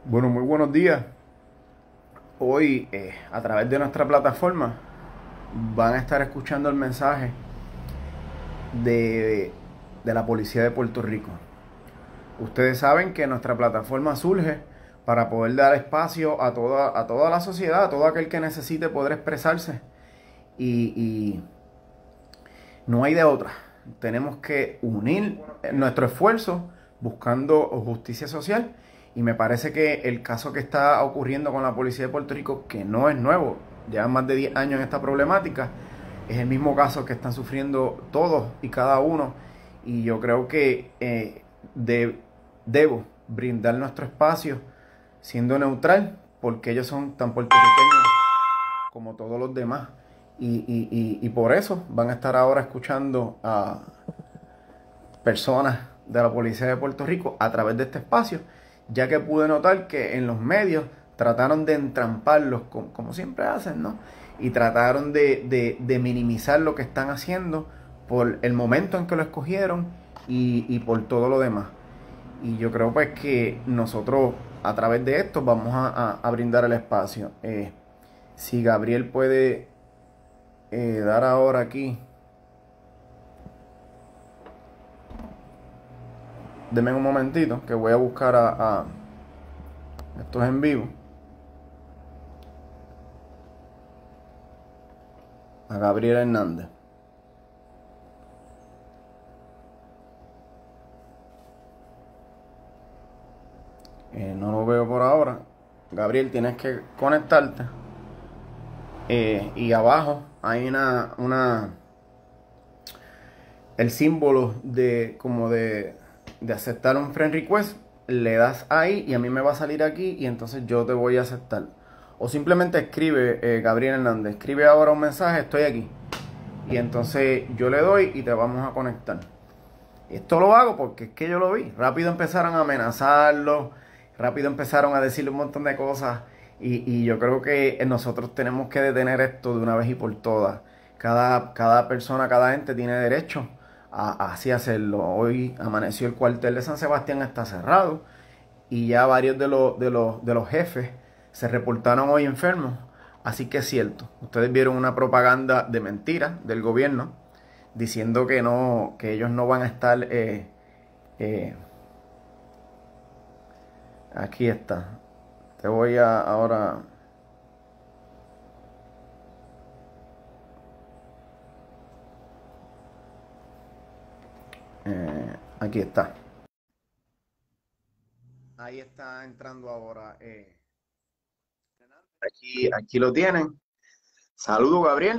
Bueno, muy buenos días. Hoy, a través de nuestra plataforma, van a estar escuchando el mensaje de, de la Policía de Puerto Rico. Ustedes saben que nuestra plataforma surge para poder dar espacio a toda la sociedad, a todo aquel que necesite poder expresarse. Y no hay de otra. Tenemos que unir nuestro esfuerzo buscando justicia social. Y me parece que el caso que está ocurriendo con la policía de Puerto Rico, que no es nuevo, llevan más de 10 años en esta problemática, es el mismo caso que están sufriendo todos y cada uno. Y yo creo que debo brindar nuestro espacio siendo neutral, porque ellos son tan puertorriqueños como todos los demás. Y por eso van a estar ahora escuchando a personas de la Policía de Puerto Rico a través de este espacio, ya que pude notar que en los medios trataron de entramparlos como siempre hacen, ¿no? Y trataron de minimizar lo que están haciendo por el momento en que lo escogieron y por todo lo demás. Y yo creo pues que nosotros a través de esto vamos a brindar el espacio. Si Gabriel puede dar ahora aquí, denme un momentito que voy a buscar a esto es en vivo, a Gabriel Hernández. No lo veo por ahora. Gabriel, tienes que conectarte. Y abajo hay el símbolo de aceptar un friend request. Le das ahí y a mí me va a salir aquí y entonces yo te voy a aceptar. O simplemente escribe, Gabriel Hernández, escribe ahora un mensaje, estoy aquí. Y entonces yo le doy y te vamos a conectar. Esto lo hago porque es que yo lo vi. Rápido empezaron a amenazarlo, rápido empezaron a decirle un montón de cosas. Y yo creo que nosotros tenemos que detener esto de una vez y por todas. Cada persona, cada ente tiene derecho a así hacerlo. Hoy amaneció el cuartel de San Sebastián, está cerrado. Y ya varios de los jefes se reportaron hoy enfermos. Así que es cierto. Ustedes vieron una propaganda de mentira del gobierno diciendo que no, que ellos no van a estar. Eh, Aquí está. Te voy a ahora. Aquí está. Ahí está entrando ahora. Aquí lo tienen. Saludos, Gabriel.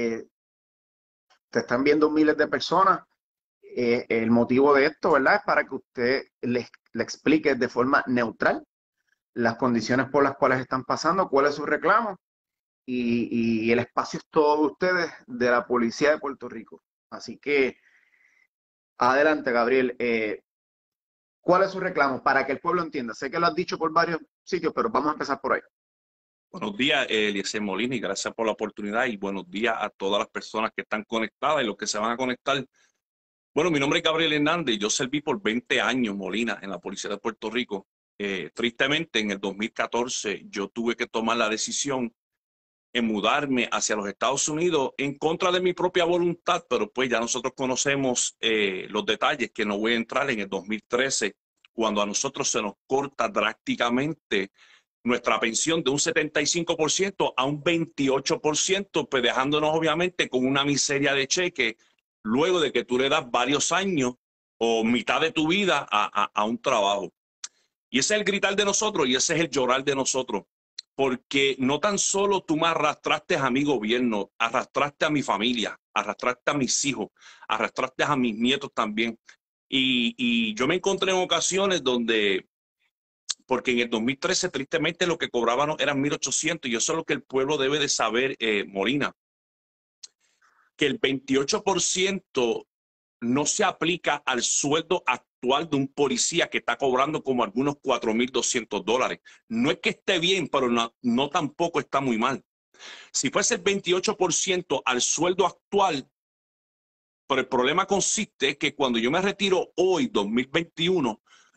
Te están viendo miles de personas. El motivo de esto, ¿verdad? Es para que usted le explique de forma neutral las condiciones por las cuales están pasando, cuál es su reclamo y el espacio es todo de ustedes de la Policía de Puerto Rico. Así que adelante, Gabriel. ¿Cuál es su reclamo? Para que el pueblo entienda. Sé que lo has dicho por varios sitios, pero vamos a empezar por ahí. Buenos días, Eliezer Molina, y gracias por la oportunidad y buenos días a todas las personas que están conectadas y los que se van a conectar. Bueno, mi nombre es Gabriel Hernández y yo serví por 20 años, Molina, en la Policía de Puerto Rico. Tristemente, en el 2014 yo tuve que tomar la decisión en mudarme hacia los Estados Unidos en contra de mi propia voluntad, pero pues ya nosotros conocemos los detalles que no voy a entrar en el 2013, cuando a nosotros se nos corta drásticamente nuestra pensión de un 75% a un 28%, pues dejándonos obviamente con una miseria de cheque luego de que tú le das varios años o mitad de tu vida a un trabajo. Y ese es el gritar de nosotros y ese es el llorar de nosotros, porque no tan solo tú me arrastraste a mi gobierno, arrastraste a mi familia, arrastraste a mis hijos, arrastraste a mis nietos también. Y yo me encontré en ocasiones donde porque en el 2013 tristemente lo que cobraban eran 1.800 y eso es lo que el pueblo debe de saber, Molina, que el 28% no se aplica al sueldo actual de un policía que está cobrando como algunos $4.200. No es que esté bien, pero no tampoco está muy mal. Si fuese el 28% al sueldo actual, pero el problema consiste que cuando yo me retiro hoy, 2021,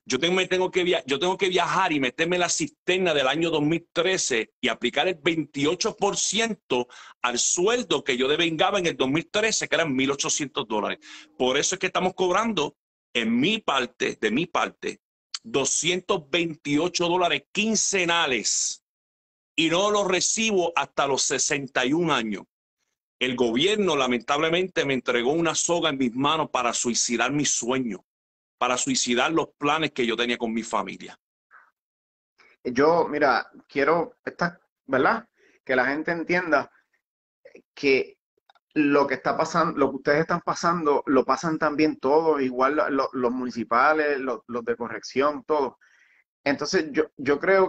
Yo tengo que viajar y meterme en la cisterna del año 2013 y aplicar el 28% al sueldo que yo devengaba en el 2013, que eran $1,800. Por eso es que estamos cobrando de mi parte, $228 quincenales y no lo recibo hasta los 61 años. El gobierno lamentablemente me entregó una soga en mis manos para suicidar mis sueños, para suicidar los planes que yo tenía con mi familia. Yo, mira, quiero, ¿verdad? Que la gente entienda que lo que está pasando, lo que ustedes están pasando, lo pasan también todos, igual los municipales, los de corrección, todos. Entonces, yo creo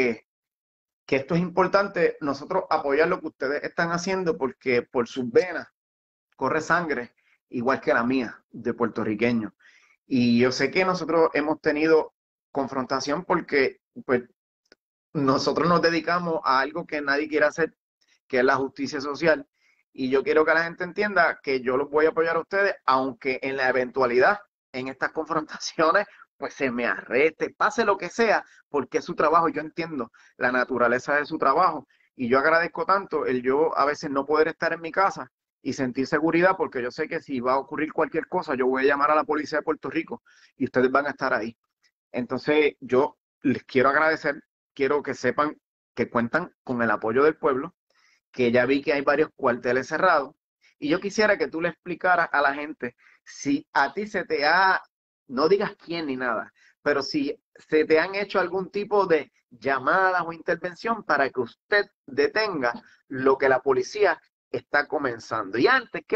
que esto es importante, nosotros apoyar lo que ustedes están haciendo porque por sus venas corre sangre, igual que la mía, de puertorriqueño. Y yo sé que nosotros hemos tenido confrontación porque pues, nosotros nos dedicamos a algo que nadie quiere hacer, que es la justicia social. Y yo quiero que la gente entienda que yo los voy a apoyar a ustedes, aunque en la eventualidad, en estas confrontaciones, pues se me arreste, pase lo que sea, porque es su trabajo. Yo entiendo la naturaleza de su trabajo. Y yo agradezco tanto el yo a veces no poder estar en mi casa y sentir seguridad, porque yo sé que si va a ocurrir cualquier cosa, yo voy a llamar a la policía de Puerto Rico y ustedes van a estar ahí. Entonces, yo les quiero agradecer, quiero que sepan que cuentan con el apoyo del pueblo, que ya vi que hay varios cuarteles cerrados, y yo quisiera que tú le explicaras a la gente si a ti se te ha, no digas quién ni nada, pero si se te han hecho algún tipo de llamadas o intervención para que usted detenga lo que la policía está comenzando. Y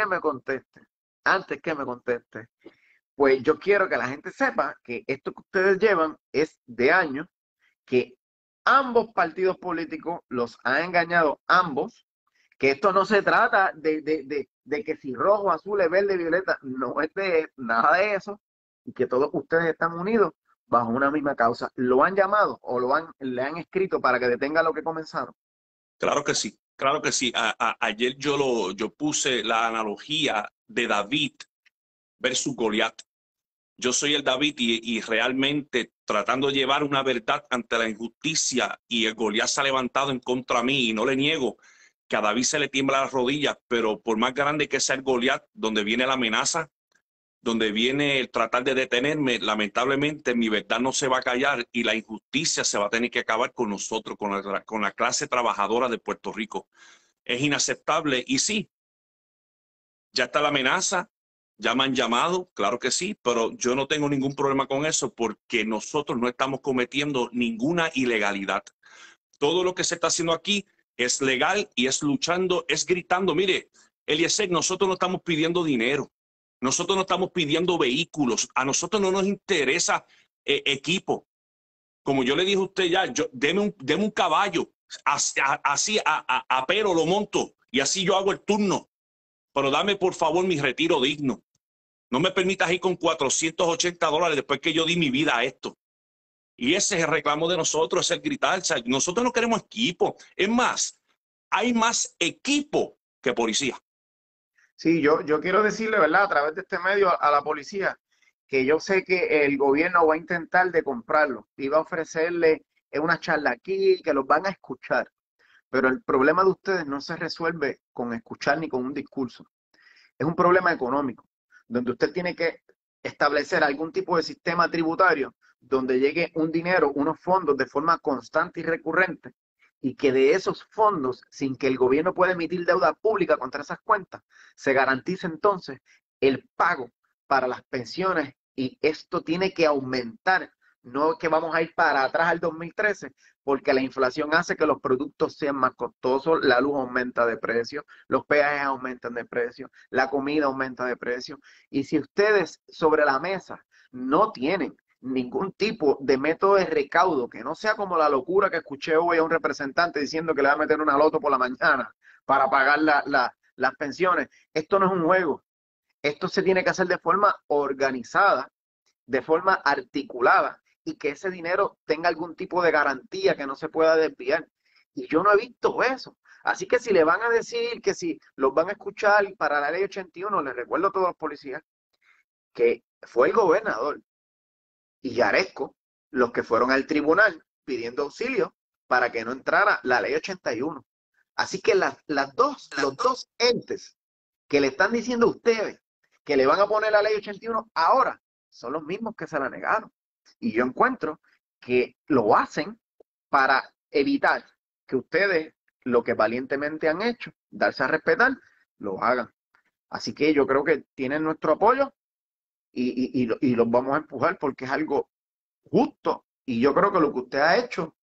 antes que me conteste, pues yo quiero que la gente sepa que esto que ustedes llevan es de años, que ambos partidos políticos los han engañado ambos, que esto no se trata de que si rojo, azul, verde, violeta, no es de nada de eso, y que todos ustedes están unidos bajo una misma causa. ¿Lo han llamado o le han escrito para que detenga lo que comenzaron? Claro que sí, claro que sí. Ayer yo puse la analogía de David versus Goliat. Yo soy el David y realmente tratando de llevar una verdad ante la injusticia, y el Goliat se ha levantado en contra mí, y no le niego que a David se le tiembla las rodillas, pero por más grande que sea el Goliat, donde viene la amenaza, donde viene el tratar de detenerme, lamentablemente mi verdad no se va a callar y la injusticia se va a tener que acabar con nosotros, con la clase trabajadora de Puerto Rico. Es inaceptable y sí, ya está la amenaza, ya me han llamado, claro que sí, pero yo no tengo ningún problema con eso porque nosotros no estamos cometiendo ninguna ilegalidad. Todo lo que se está haciendo aquí es legal y es luchando, es gritando. Mire, Eliezer, nosotros no estamos pidiendo dinero, nosotros no estamos pidiendo vehículos, a nosotros no nos interesa equipo. Como yo le dije a usted ya, deme un caballo, así a pero lo monto y así yo hago el turno, pero dame por favor mi retiro digno. No me permitas ir con $480 después que yo di mi vida a esto. Y ese es el reclamo de nosotros, es el gritar. O sea, nosotros no queremos equipo. Es más, hay más equipo que policía. Sí, yo quiero decirle, ¿verdad? A través de este medio a la policía, que yo sé que el gobierno va a intentar de comprarlo y va a ofrecerle una charla aquí, que los van a escuchar. Pero el problema de ustedes no se resuelve con escuchar ni con un discurso. Es un problema económico, donde usted tiene que establecer algún tipo de sistema tributario donde llegue un dinero, unos fondos de forma constante y recurrente, y que de esos fondos, sin que el gobierno pueda emitir deuda pública contra esas cuentas, se garantice entonces el pago para las pensiones, y esto tiene que aumentar, no que vamos a ir para atrás al 2013, porque la inflación hace que los productos sean más costosos, la luz aumenta de precio, los peajes aumentan de precio, la comida aumenta de precio, y si ustedes sobre la mesa no tienen ningún tipo de método de recaudo, que no sea como la locura que escuché hoy a un representante diciendo que le va a meter una loto por la mañana para pagar las pensiones. Esto no es un juego, esto se tiene que hacer de forma organizada, de forma articulada, y que ese dinero tenga algún tipo de garantía que no se pueda desviar. Y yo no he visto eso. Así que si le van a decir que si los van a escuchar para la ley 81, les recuerdo a todos los policías que fue el gobernador y Yaresco los que fueron al tribunal pidiendo auxilio para que no entrara la ley 81. Así que los dos entes que le están diciendo a ustedes que le van a poner la ley 81 ahora son los mismos que se la negaron. Y yo encuentro que lo hacen para evitar que ustedes lo que valientemente han hecho, darse a respetar, lo hagan. Así que yo creo que tienen nuestro apoyo y los vamos a empujar porque es algo justo. Y yo creo que lo que usted ha hecho,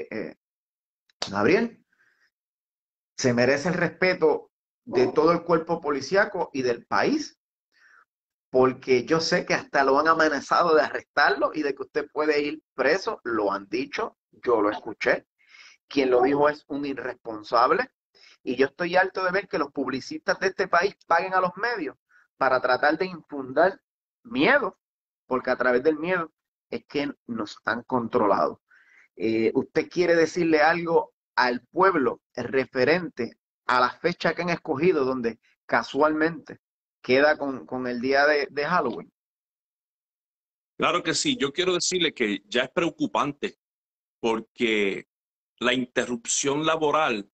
Gabriel, se merece el respeto de todo el cuerpo policíaco y del país, porque yo sé que hasta lo han amenazado de arrestarlo y de que usted puede ir preso, lo han dicho, yo lo escuché. Quien lo dijo es un irresponsable y yo estoy harto de ver que los publicistas de este país paguen a los medios para tratar de infundar miedo, porque a través del miedo es que nos han controlado. ¿Usted quiere decirle algo al pueblo referente a la fecha que han escogido, donde casualmente queda con el día de Halloween? Claro que sí, yo quiero decirle que ya es preocupante porque la interrupción laboral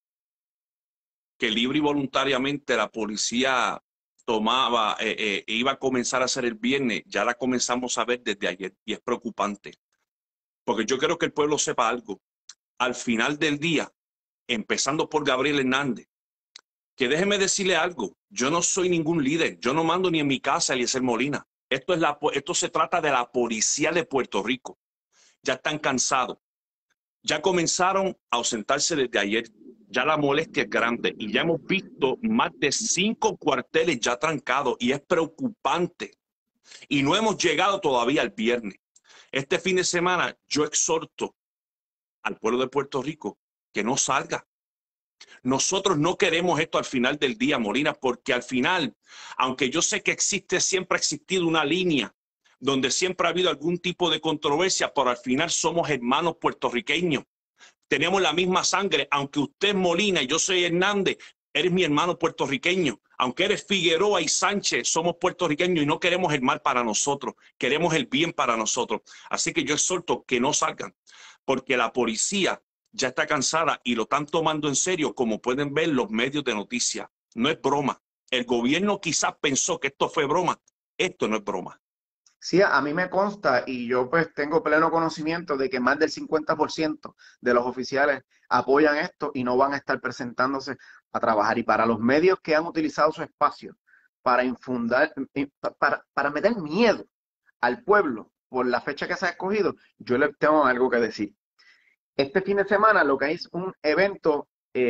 que libre y voluntariamente la policía tomaba, iba a comenzar a hacer el viernes, ya la comenzamos a ver desde ayer y es preocupante. Porque yo quiero que el pueblo sepa algo. Al final del día, empezando por Gabriel Hernández, que déjeme decirle algo, yo no soy ningún líder, yo no mando ni en mi casa Eliezer Molina. Esto se trata de la policía de Puerto Rico. Ya están cansados. Ya comenzaron a ausentarse desde ayer. Ya la molestia es grande y ya hemos visto más de 5 cuarteles ya trancados y es preocupante. Y no hemos llegado todavía al viernes. Este fin de semana yo exhorto al pueblo de Puerto Rico que no salga. Nosotros no queremos esto al final del día, Molina, porque al final, aunque yo sé que siempre ha existido una línea donde siempre ha habido algún tipo de controversia, pero al final somos hermanos puertorriqueños. Tenemos la misma sangre, aunque usted es Molina y yo soy Hernández, eres mi hermano puertorriqueño. Aunque eres Figueroa y Sánchez, somos puertorriqueños y no queremos el mal para nosotros, queremos el bien para nosotros. Así que yo exhorto que no salgan, porque la policía ya está cansada y lo están tomando en serio, como pueden ver los medios de noticias. No es broma. El gobierno quizás pensó que esto fue broma. Esto no es broma. Sí, a mí me consta y yo pues tengo pleno conocimiento de que más del 50% de los oficiales apoyan esto y no van a estar presentándose a trabajar. Y para los medios que han utilizado su espacio para infundar, para meter miedo al pueblo por la fecha que se ha escogido, yo le tengo algo que decir. Este fin de semana lo que es un evento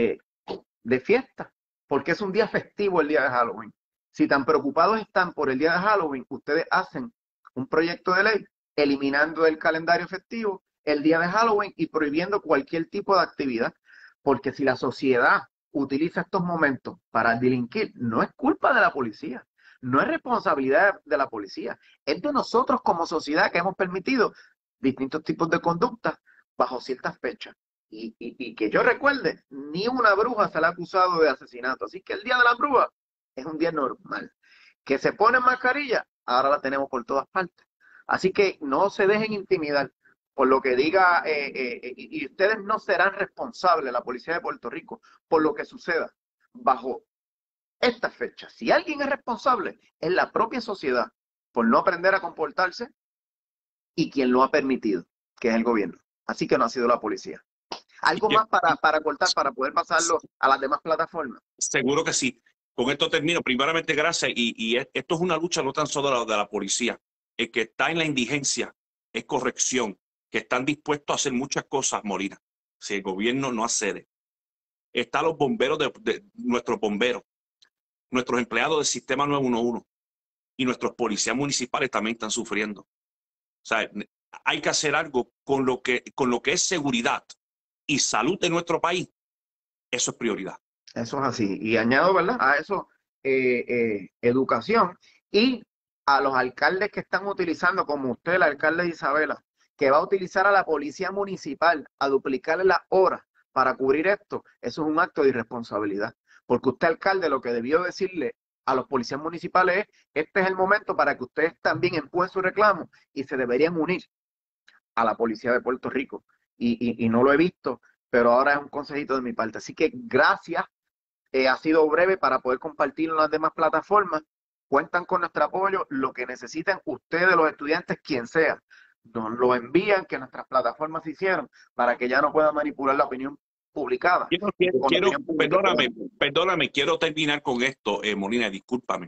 de fiesta, porque es un día festivo el día de Halloween. Si tan preocupados están por el día de Halloween, ustedes hacen un proyecto de ley eliminando del calendario festivo el día de Halloween y prohibiendo cualquier tipo de actividad, porque si la sociedad utiliza estos momentos para delinquir, no es culpa de la policía, no es responsabilidad de la policía, es de nosotros como sociedad que hemos permitido distintos tipos de conductas bajo ciertas fechas. Y que yo recuerde, ni una bruja se le ha acusado de asesinato. Así que el Día de la Bruja es un día normal. Que se pone mascarilla, ahora la tenemos por todas partes. Así que no se dejen intimidar por lo que diga, y ustedes no serán responsables, la Policía de Puerto Rico, por lo que suceda bajo esta fecha. Si alguien es responsable, es la propia sociedad por no aprender a comportarse y quien lo ha permitido, que es el gobierno. Así que no ha sido la policía. ¿Algo más para cortar, para poder pasarlo a las demás plataformas? Seguro que sí. Con esto termino. Primeramente, gracias. Esto es una lucha no tan solo de la policía. El que está en la indigencia es corrección, que están dispuestos a hacer muchas cosas, Molina, si el gobierno no accede. Están los bomberos de nuestros bomberos, nuestros empleados del sistema 911 y nuestros policías municipales también están sufriendo. O sea, hay que hacer algo con lo que es seguridad y salud de nuestro país. Eso es prioridad. Eso es así. Y añado, ¿verdad? A eso, educación y a los alcaldes que están utilizando, como usted, el alcalde de Isabela, que va a utilizar a la policía municipal a duplicarle las horas para cubrir esto, eso es un acto de irresponsabilidad. Porque usted, alcalde, lo que debió decirle a los policías municipales es, este es el momento para que ustedes también empujen su reclamo y se deberían unir a la policía de Puerto Rico. Y no lo he visto, pero ahora es un consejito de mi parte. Así que gracias, ha sido breve para poder compartirlo en las demás plataformas. Cuentan con nuestro apoyo, lo que necesiten ustedes, los estudiantes, quien sea, nos lo envían, que nuestras plataformas se hicieron, para que ya no puedan manipular la opinión publicada. Con la opinión pública. Perdóname, quiero terminar con esto, Molina, discúlpame.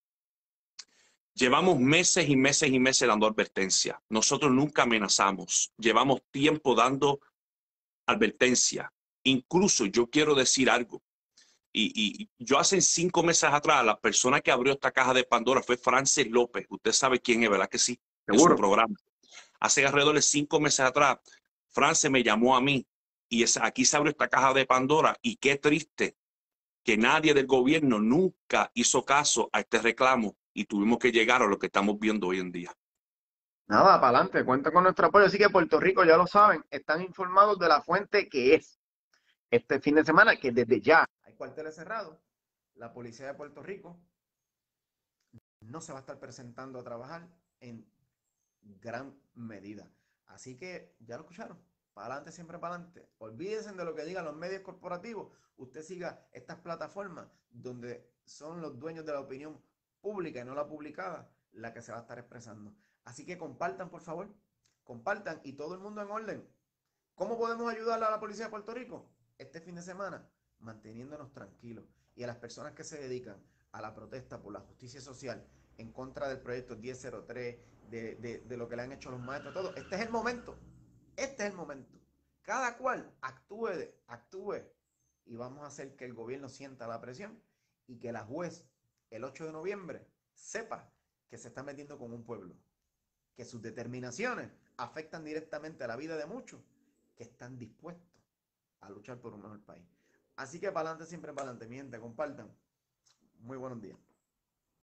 Llevamos meses y meses y meses dando advertencia. Nosotros nunca amenazamos. Llevamos tiempo dando advertencia. Incluso yo quiero decir algo. Y yo hace 5 meses atrás, la persona que abrió esta caja de Pandora fue Frances López. Usted sabe quién es, ¿verdad que sí? En su programa. Hace alrededor de 5 meses atrás, Frances me llamó a mí y aquí se abrió esta caja de Pandora. Y qué triste que nadie del gobierno nunca hizo caso a este reclamo y tuvimos que llegar a lo que estamos viendo hoy en día. Nada, para adelante, cuenta con nuestro apoyo. Así que Puerto Rico, ya lo saben, están informados de la fuente que es este fin de semana, que desde ya hay cuarteles cerrados. La policía de Puerto Rico no se va a estar presentando a trabajar en gran medida. Así que ya lo escucharon. Para adelante, siempre para adelante. Olvídense de lo que digan los medios corporativos. Usted siga estas plataformas donde son los dueños de la opinión pública y no la publicada la que se va a estar expresando. Así que compartan, por favor. Compartan y todo el mundo en orden. ¿Cómo podemos ayudar a la policía de Puerto Rico? Este fin de semana, manteniéndonos tranquilos. Y a las personas que se dedican a la protesta por la justicia social en contra del proyecto 1003, de lo que le han hecho los maestros, todo. Este es el momento. Este es el momento. Cada cual actúe y vamos a hacer que el gobierno sienta la presión y que la juez el 8 de noviembre sepa que se está metiendo con un pueblo, que sus determinaciones afectan directamente a la vida de muchos que están dispuestos a luchar por un mejor país. Así que para adelante, siempre para adelante, mi gente, compartan. Muy buenos días.